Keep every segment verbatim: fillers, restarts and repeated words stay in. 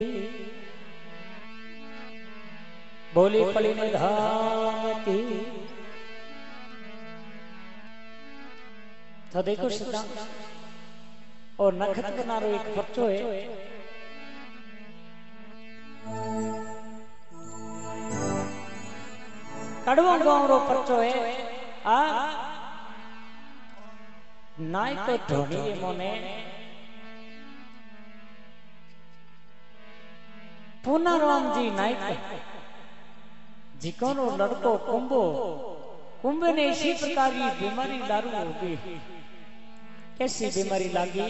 बोली पड़ी ने धाम की तो देखो सिद्धांत और नखत बनारो एक बच्चो है कड़वा गांव रो बच्चो है आ नाई तो ढोनी मोने पूनाराम जी नाइक जिकोनो लड़को कुंभो कुंभे ने इसी प्रकार की बीमारी लारू होगी। कैसी बीमारी लगी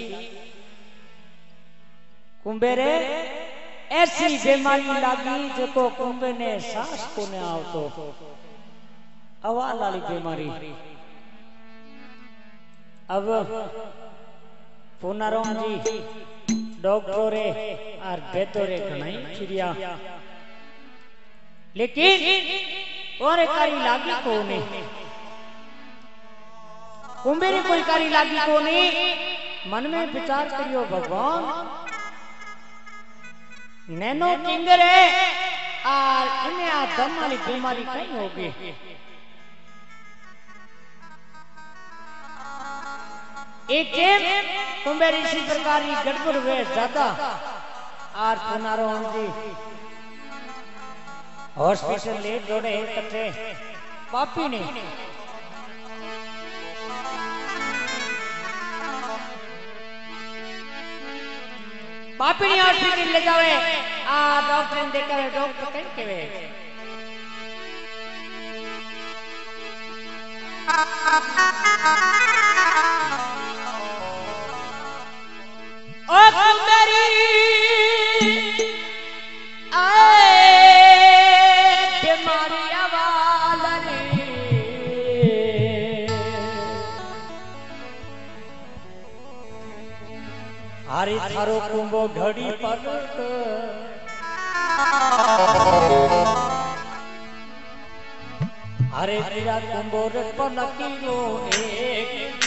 कुंभे रे? ऐसी बीमारी लगी जो कुंभे ने सांस को ने आवतो आवाज वाली बीमारी। अब पूनाराम जी डॉक्टरे और बेतोरे घणाई फिरिया लेकिन और कारी लागी कोने कुंभे ने कोई कारी लागी कोने। मन में विचार करियो भगवान नैनो किंगरे और इन्हें आ दम वाली बीमारी कहीं होगी। एक कुंभे इसी प्रकार की गड़बड़ हुए ज्यादा और पूनाराम जी हॉस्पिटल ले जोड़े कटे पापी ने पापी ने हॉस्पिटल ले जावे आ डॉक्टर ने देखा डॉक्टर कहीं के वे ओ कुंभेरी आए बीमारी वाली हरी थारो कुंभो घड़ी पलट हरे तेरा कुंभो रे पलकिलो एक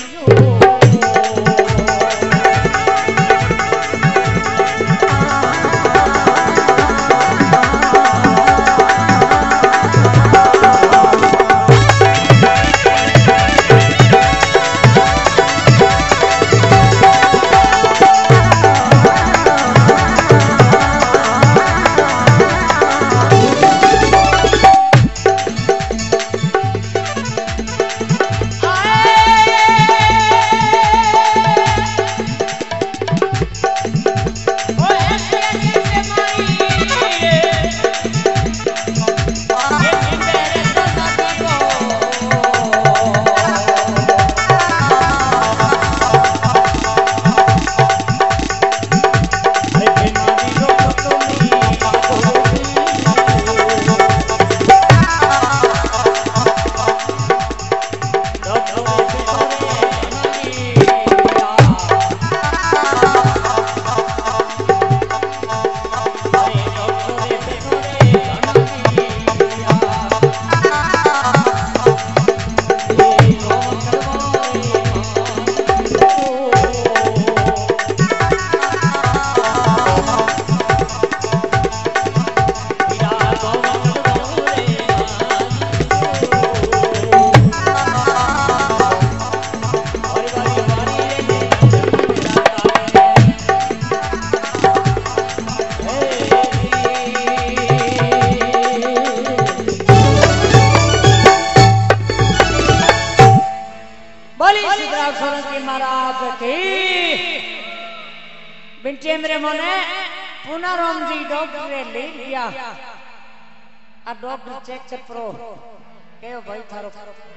मेरे मोने पूनाराम जी डॉक्टर ले लिया आ डॉक्टर चेक चेक करो के भाई थारो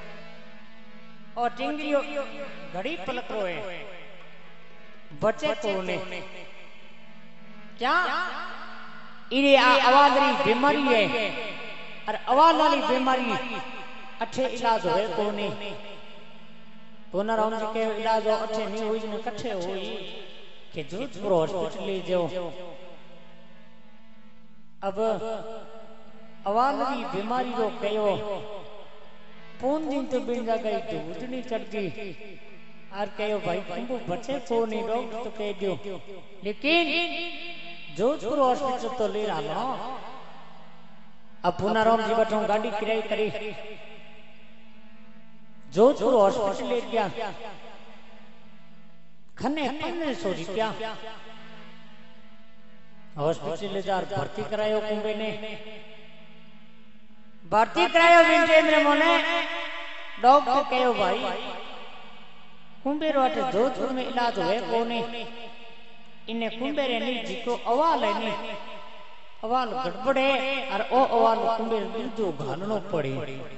और टिंगरियो घड़ी पलक रो है बचे कोने क्या इरे आवाज री बीमारी है और आवाज वाली बीमारी अच्छे इलाज होए कोने। पूनाराम जी के इलाज अच्छे नहीं हुई न कठे हुई के जोधपुर हॉस्पिटल ले जाओ। अब अवालरी बीमारी रो कयो पून दिन तो बिन जा गई दूध नहीं चढ़ गई और कहो भाई तुमको बचे को नहीं डॉक्टर तो कह दियो लेकिन जोधपुर हॉस्पिटल तो ले रहा अब पूनाराम जी बैठो गाड़ी किराई करी जोधपुर हॉस्पिटल ले गया खने पंद्रह सौ रुपया हॉस्पिटल ले जा भर्ती करायो कुंबे ने भर्ती करायो विंटेंद्र मोने डॉक्टर कहो भाई कुंबे रोटे जोधपुर में इलाज हुए कोने इन्हें कुंबे रे नी जिको अवाल है नी अवाल गड़बड़े और ओ अवाल कुंबे बिल्दु घालनो पड़ी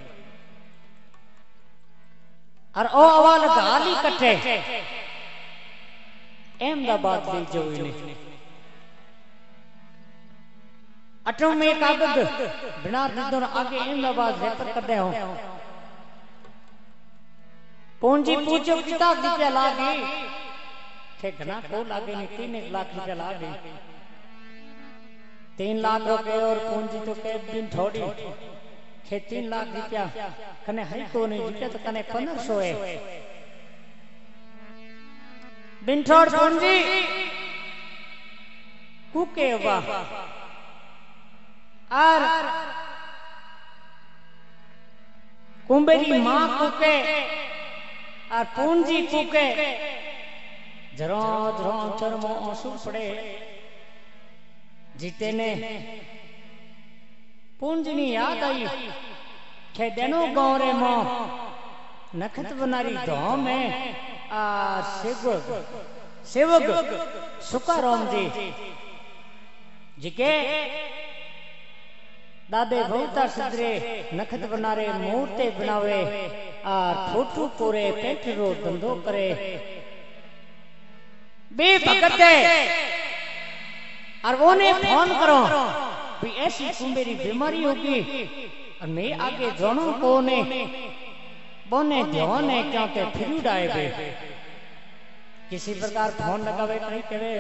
और ओ अवाल गाली कट्ठे अहमदाबाद ले जाओ इन्हें अटो में कागज बिना दिदों आगे अहमदाबाद रेफर कर दे हो पूंजी पूछो किताब रुपया लागे ठेकना को लागे नहीं तीन एक लाख रुपया लागे तीन लाख रुपए और पूंजी तो के दिन थोड़ी खे तीन लाख रुपया कने है को नहीं रुपया तो कने पंद्रह सौ है बिन थोड़ पूंजी कुके वाह और कुंबेरी माँ कुके और पूंजी कुके जरो जरो चरमो आंसू पड़े जीते ने पूंजनी याद आई खे देनो गौरे मो नखत बनारी धोम में आ सेवक सेवक सुकाराम जी जिके दादे बहुता सदरे नखत बनारे मूर्ते बनावे आ ठोठू कोरे पेटरो धंधो करे बे भगत और वो ने फोन करो भी ऐसी कुंबेरी बीमारी होगी और मैं आगे जानो कोने बोने ध्यान है क्या के फिर उड़ाए बे किसी प्रकार फोन लगावे नहीं करे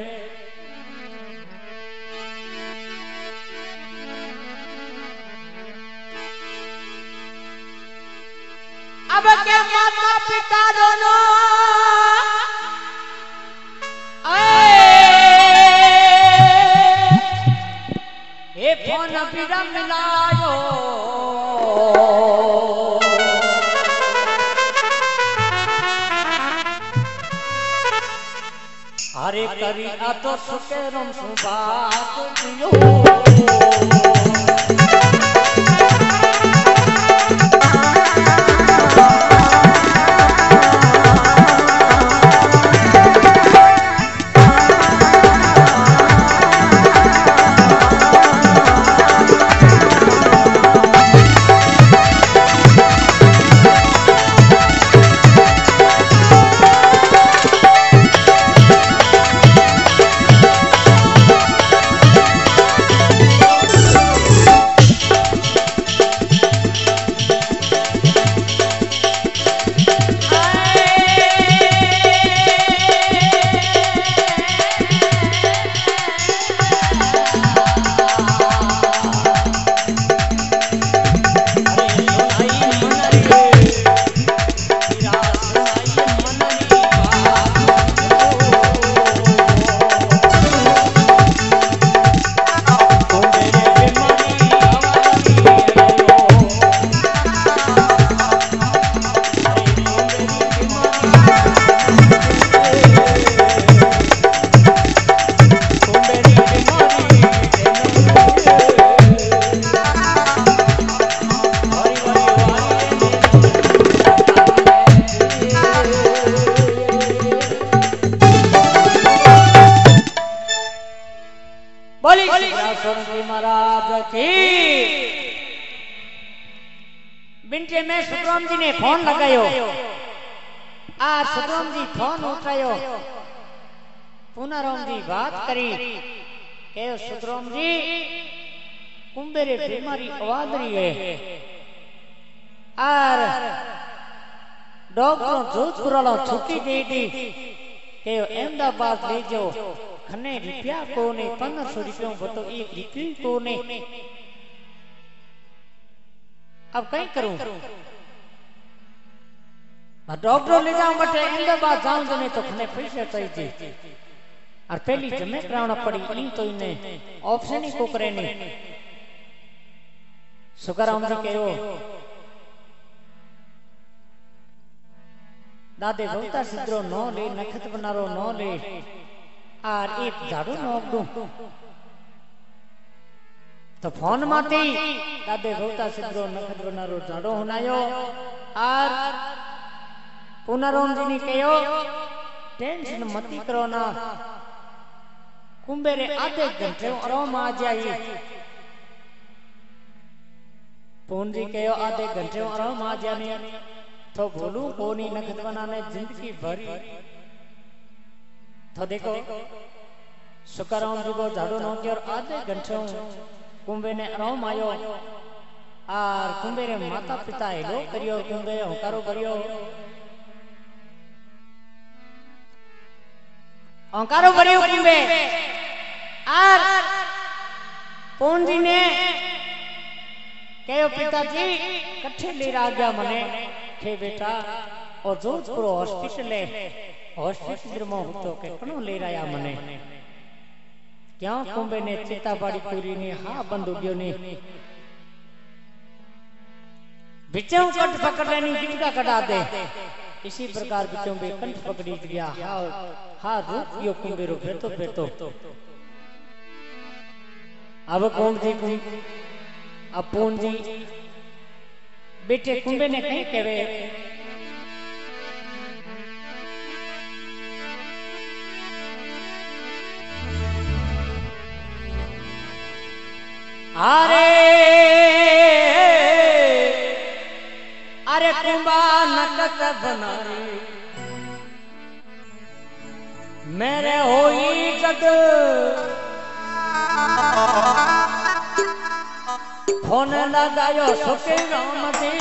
अब के माता पिता दोनों ए फोन बिना मिलायो अरे करी आ तो सुकेरम सुबात दियो महाराज की बिंटे में सुखराम जी ने फोन लगायो आ सुखराम जी फोन उठायो पूनाराम जी बात करी के सुखराम जी कुंबेरे बीमारी आवाज रही है और डॉक्टर जोधपुर वाला छुट्टी दे दी के अहमदाबाद ले जाओ खने रुपया को ने पंद्रह सौ रुपयों बतो एक रुपये को ने अब कहीं करूं डॉक्टर ले जाऊं बटे अहमदाबाद जाऊं तो नहीं तो खने पैसे चाहिए और पहली जमे करावना पड़ी इन तो इन्हें ऑप्शन ही को करे नहीं। सुखराम जी कहो दादे बहुता सिद्धरो न ले नखत बनारो न ले और एक झाड़ू नोक दूं तो फोन माती दादे बहुता सिद्धरो नखत बनारो झाड़ू हुनायो और पुनरोम जी ने कहो टेंशन मती करो ना कुंभे रे आधे घंटे आराम आ जाइए। पून जी कहो आधे घंटे आराम आ जाने तो बोलू कोनी नखत बनाने जिंदगी भरी। तो देखो सुखराम जी को झाड़ू नौकी और आधे घंटे कुंभे ने आराम आयो और कुंभे रे माता पिता हेलो करियो कुंभे होकारो करियो ओंकारो करियो कुंभे और पून जी ने कहो पिताजी कट्ठे ले आ गया मने के बेटा और जोधपुर हॉस्पिटल है हॉस्पिटल में होतो के कनो ले आया मने क्यों कुंभे ने चिता बाड़ी पूरी ने हां बंद हो गयो ने बिचों कंठ पकड़ लेनी जिंदा कटा दे। इसी प्रकार बिचों बे कंठ पकड़ी गया हा हा रुक यो कुंभे रो बेतो बेतो अब कौन जी अपून जी बेटे कुंभे ने कहीं कहे अरे अरे कुंभा नकत बनारी मेरे होई जग फोन लगायो सुखे राम जी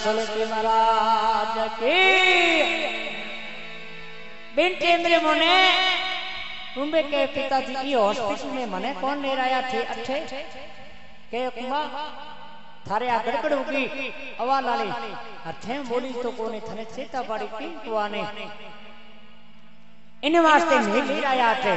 सोलंकी महाराज की बिनते मेरे मोने कुंबे के पिताजी ई हॉस्पिटल में मने कौन ले आया थे अच्छे के कुंबा थारे आ गड़गड़ होगी अवा लाली अथे बोली तो कोने थने चेता पाड़ी की कुआने इन वास्ते नहीं ले आया थे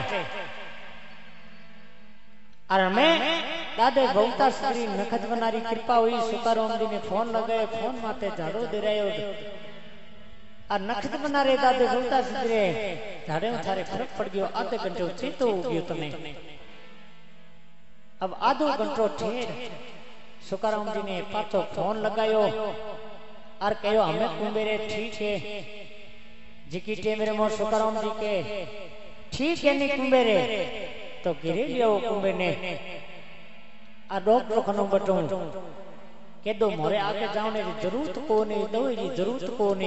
और मैं दादे बहुता श्री नखत बनारी कृपा हुई सुकाराम जी ने फोन लगाए फोन माते झाड़ो दे रहे हो और नखत बना रे दादे बहुता श्री झाड़े में थारे फर्क पड़ गयो आधे घंटे चेतो हो गयो तने अब आधो घंटो ठेर सुकाराम जी ने पाछो फोन लगायो और कहो हमें कुंबेरे ठीक है जिकी टे मेरे मोर सुकाराम जी के ठीक है नहीं कुंबेरे तो गिरे लियो कुंबे ने आ डॉक्टर खनो बटू के दो मोरे आगे जाने की जरूरत कोने दवाई की जरूरत कोने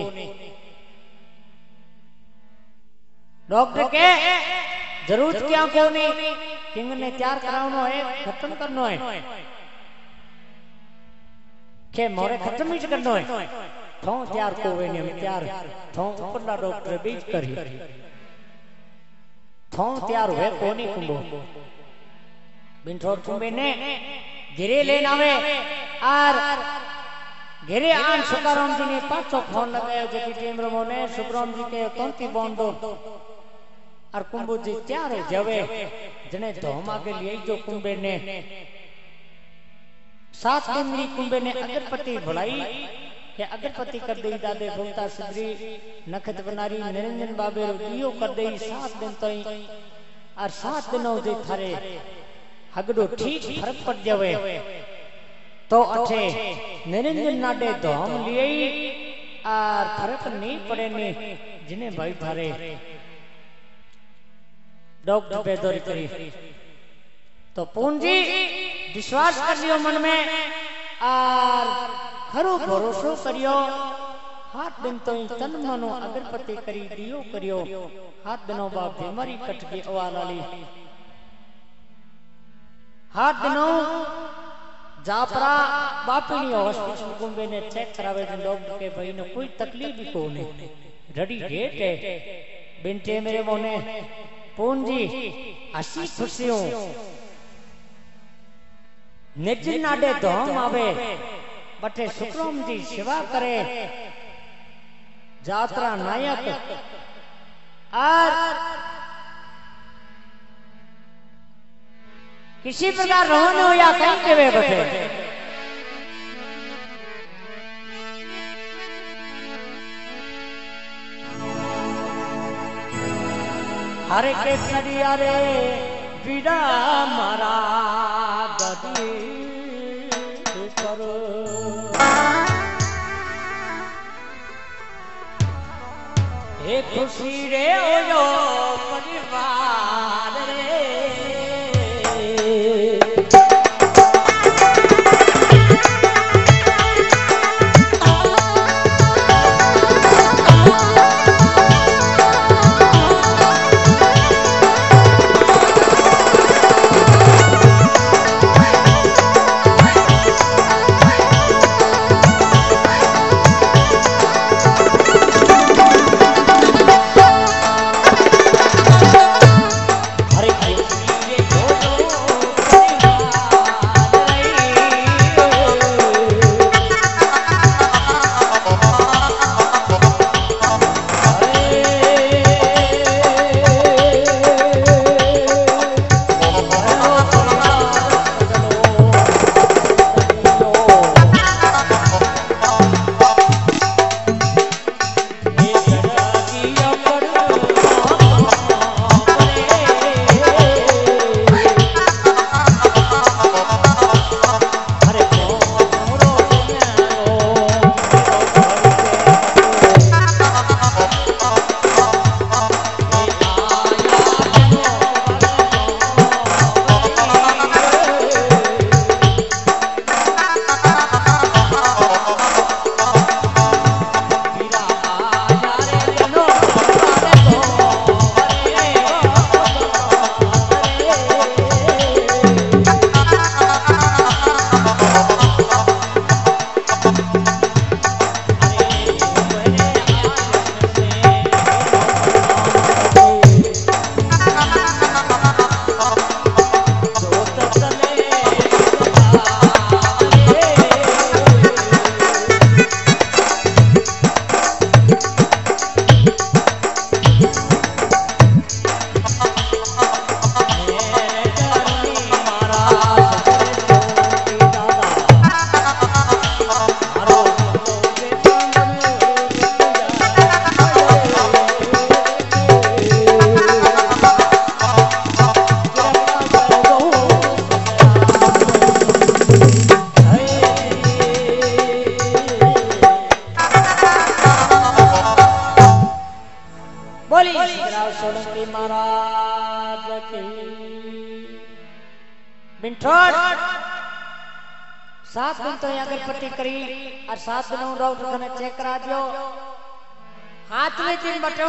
डॉक्टर के जरूरत क्या कोने किंग ने तैयार करावनो है खत्म करनो है के मोरे खत्म ही करनो है थो तैयार कोवे ने तैयार थो ऊपरला डॉक्टर बीच करी थो तैयार हुए कोनी कुंबो बिनठो कुंबे ने गिरे लेन आवे और गिरे आन सुकाराम जी ने पाछो फोन लगाया जेकी टीम रमो ने सुखराम जी के कोंती बोंद दो और कुंबो जी तैयार हो जावे जने धोम आगे लिए जो कुंबे ने सात दिन री कुंबे ने अगरपति भलाई के अगरपति कर दई दादे बहुता सुधरी नखत बनारी निरंजन बाबे दियो कर दई सात दिन तई और सात दिनों जे थारे हगडो ठीक फर्क पड़ जावे तो अठे निरंजन नाडे धोम लिए और फर्क नहीं पड़े ने जिने भाई थारे डॉक्टर बेदोरी करी तो पूंजी विश्वास कर लियो मन में और खरो भरोसो करियो हाथ दिन तो तन मनो अगरपति करी दियो करियो हाथ दिनों बा बीमारी कट के अवालाली हाथ दिनों जापरा बापनी हॉस्पिटल कुंबे ने चेक करावे जन डॉक्टर के भाई ने कोई तकलीफ भी कोने रेडी डेट है बिनते मेरे मोने पूंजी हसी खुशियों निजिन नाडे धोम आवे बटे सुखराम जी सेवा करे जात्रा नायक और किसी प्रकार रोहन हो या कहीं के वे बटे हरे के सरिया रे बीड़ा मारा गदी करो हे खुशी रे ओयो परिवार रे बिंठोड़ सात दिन तो अगरबत्ती करी और सात दिनों डॉक्टर ने चेक करा दियो हाथ में दिन बटू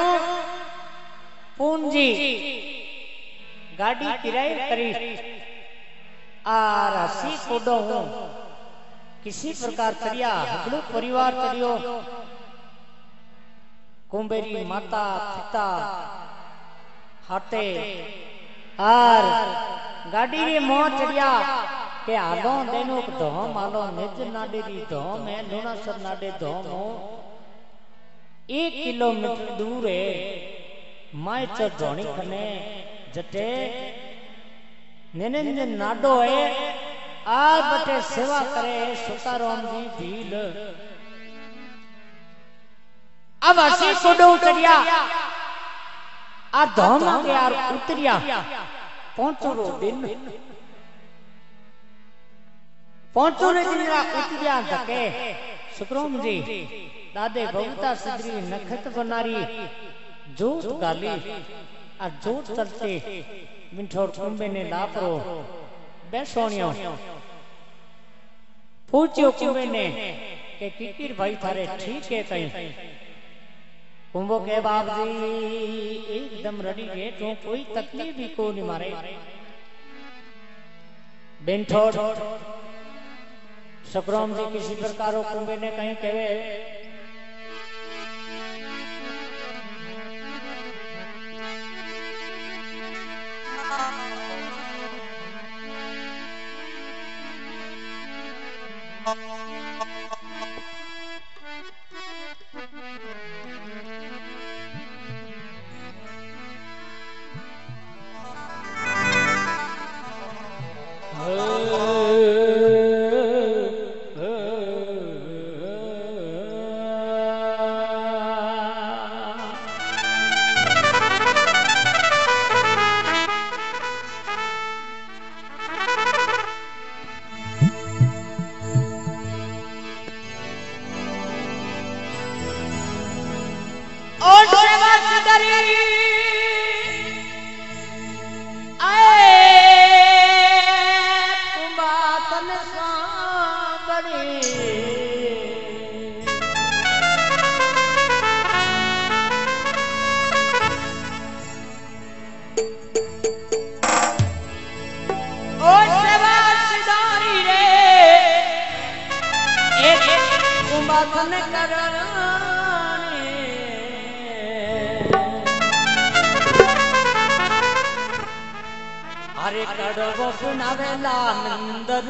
पूंजी गाड़ी किराए करी और हसी कोडो हूं किसी प्रकार चढ़िया हगड़ू परिवार चढ़ियो कुंबेरी माता पिता हाथे और गाड़ी रे मोह चढ़िया के आलो देनो धोम आलो निज नाडे री धोम है लुणासर नाडे धोम हो एक किलोमीटर दूर है माय चढ़ोनी खने जटे निनंज नाडो है आज बटे सेवा करे सुकाराम जी भील अब हसी कोडो चढ़िया आ धोम के यार उतरिया पहुंचो रो दिन पहुंचो रे दिन उतरिया धके सुकरोम जी दादे बबूता सदरी नखत बनारी जोत गाली आ जोत चलते मिठोर कुंबे ने लापरो बेसोनियो पूछियो कुंबे ने के किकिर भाई थारे ठीक है कहीं कुंभो के बाप जी एकदम रेडी है तो कोई तकलीफ भी को नहीं मारे बिंठोड़ सुकरोम जी किसी प्रकार कुंबे ने कहीं कहे अरे कड़वो सुनावेला नंदन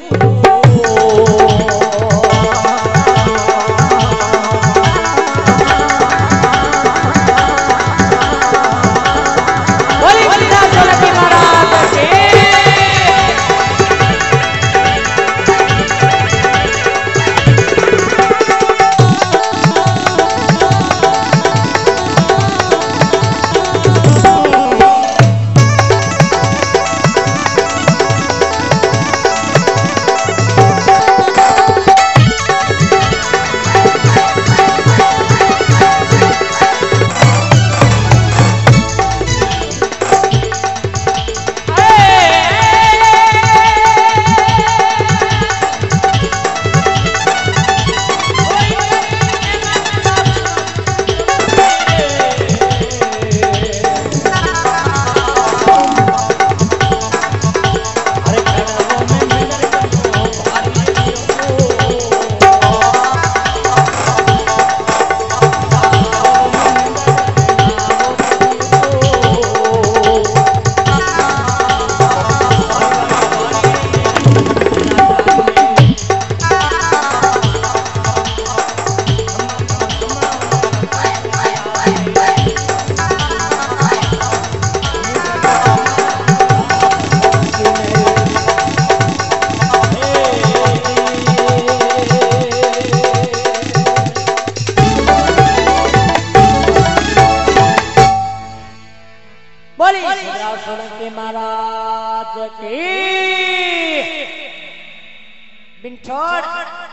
बिंठोड़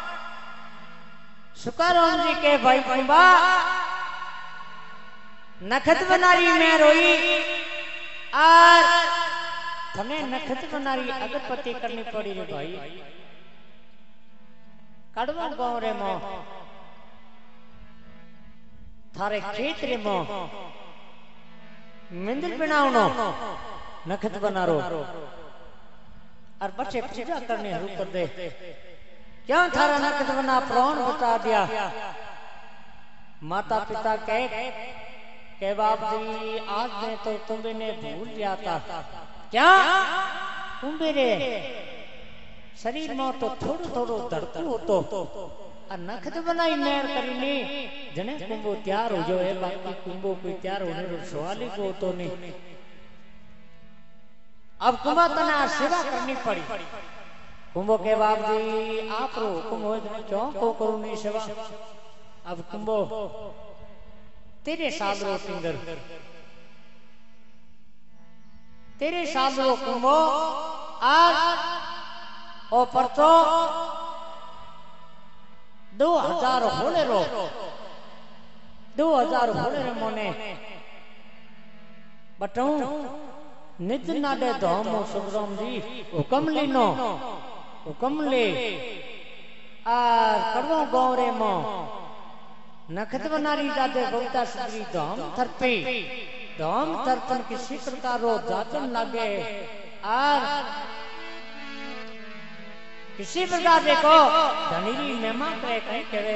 सुकाराम जी के भाई कुंबा नखत बनारी में रोई और थने नखत बनारी अगरबत्ती करनी पड़ी रे भाई। कड़वा गांव रे मो थारे खेत रे मो मंदिर बनावनो नखत बनारो और बच्चे पूजा करने शुरू कर दे। क्यों थारा नखत बना प्राण बता दिया। माता पिता कह के बाप जी आज ने तो तुम्हें ने भूल दिया था। क्या कुंभे रे शरीर में तो थोड़ो थोड़ो धड़कू हो तो और नखत बनाई मेहर करीने जने कुंभो तैयार हो जो है। बाकी कुंभो कोई तैयार होने रो सवाल ही को तो नहीं। अब कुंभा तना सेवा करनी पड़ी। कुंभो के बाप जी आप रो कुंभो क्यों को करूं नहीं सेवा। अब कुंभो तेरे साथ रो सिंगर तेरे साथ रो कुंभो आज ओ परचो दो हजार होले रो दो हजार होले रे मोने बटू निज नाडे धामो सुग्राम जी हुक्म लीनो हुक्म ले आर कड़वा गांव रे मो नखत बनारी दादे बहुता सुंदरी धाम थरपे धाम थरपन किसी प्रकार रो जाचन लागे आर किसी प्रकार देखो धनीरी मेहमान करे कहीं करे।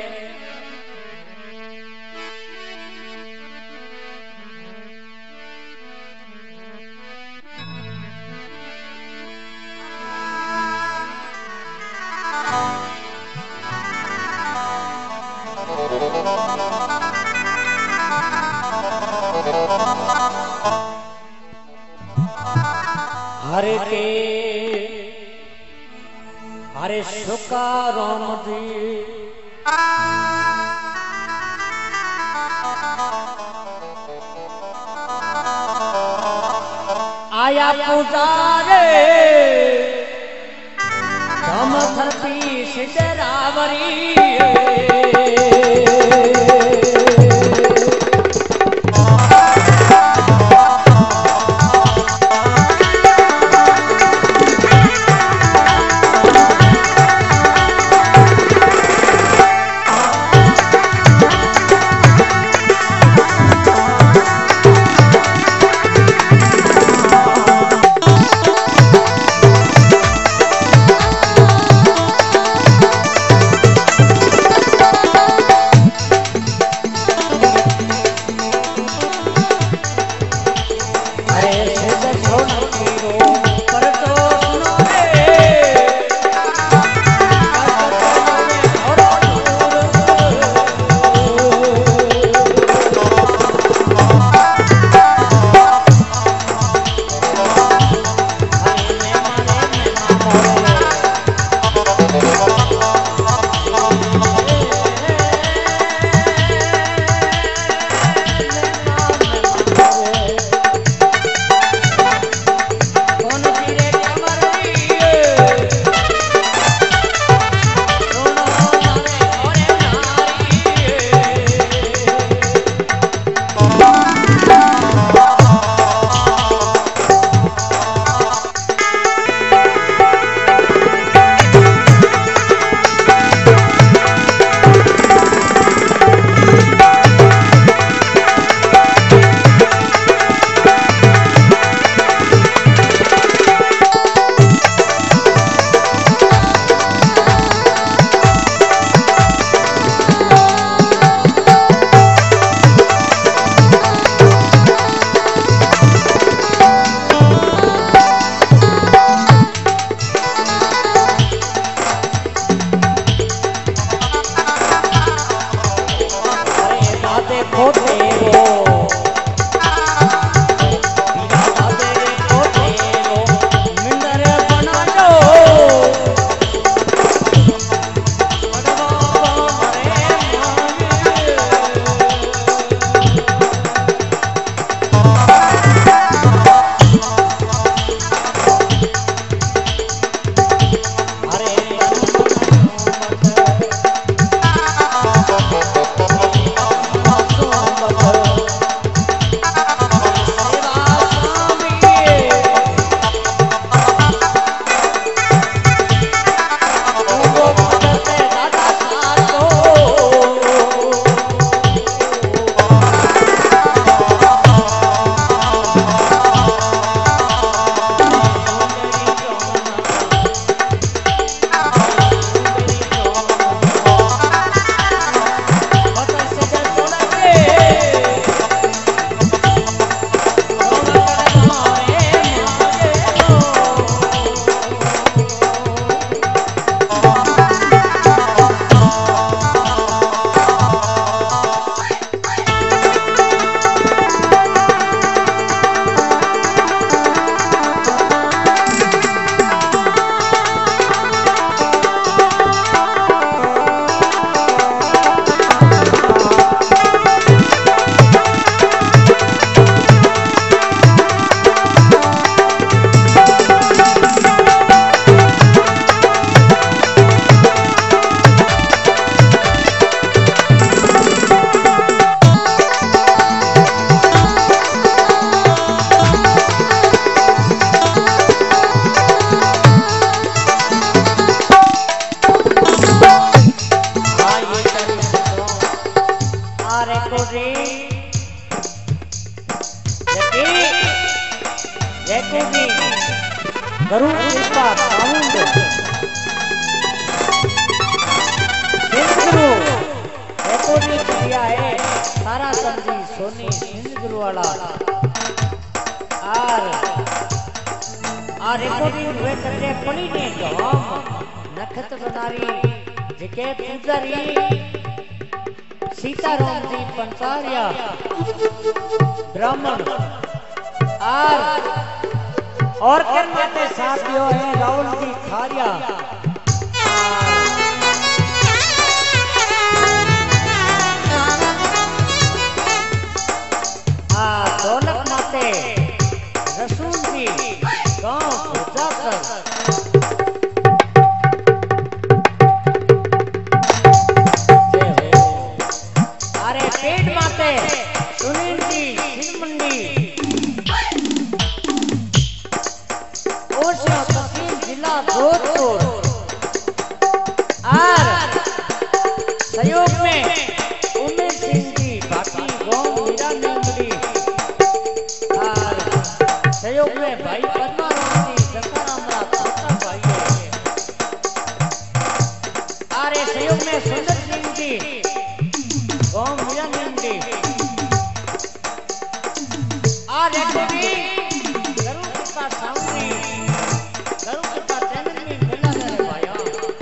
हरे के हरे सुका राम जी आया पुजारे धम थरपी सिद्धरावरी नखत बनारी जिके पुजारी सीताराम जी पंचारिया ब्राह्मण और और कर्मा के साथियों है राहुल जी खारिया ढोलक माते रसूल जी गांव भोजाकर अरे पेट माते सुनील जी सिरमंडी ओसिया तहसील जिला जोधपुर और सहयोग में उमेश सिंह जी बाकी गांव मीरा मेमरी सहयोग में भाई पद्माराम जी जकाराम राम भाई आरे सहयोग में सुंदर सिंह जी गांव मीरा मेमरी आज एक्टिवी जरूर का साउंडी जरूर का चैनल में मिला है भाइयों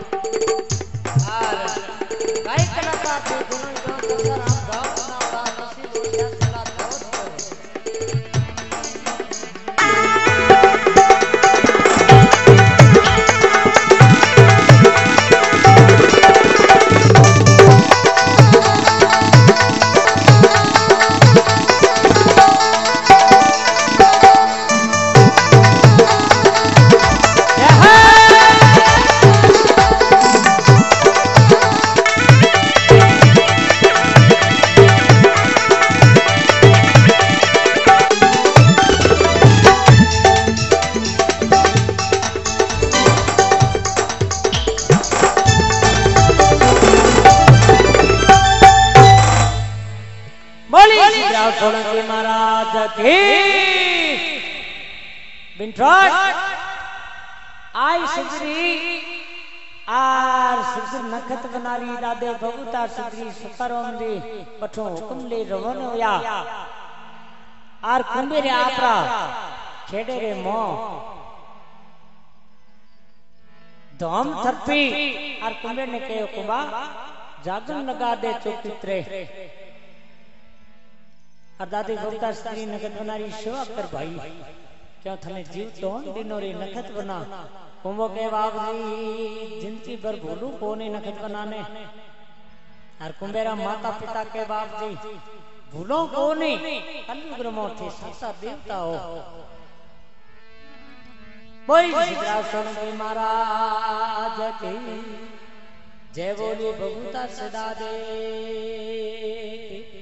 और गाय कलाकार थे दोनों गांव जकाराम गांव नाला तहसील ओसिया जिला जोधपुर सोलंकी महाराज की बिंट्रॉट आई सुग्री आर सुग्री नखत बनारी दादे बबूता सुग्री सुकरोम दी पठो हुकुम ले रवन होया आर कुंबे रे आपरा छेड़े रे मो धम थप्पी आर कुंबे ने कहो कुंबा जागन लगा दे चौकित्रे और दादी बबूता स्त्री नखत बनारी सेवा कर भाई क्यों थने जीव तो दिनों रे नखत बना कुंभो के बाप जी जिंदगी भर भूलू कोने नखत बनाने और कुंभेरा माता पिता के बाप जी भूलो कोने कलयुग रे मोथे सासा देवता हो बोल सिद्धराज सोलंकी महाराज की जय बोली बबूता सदा दे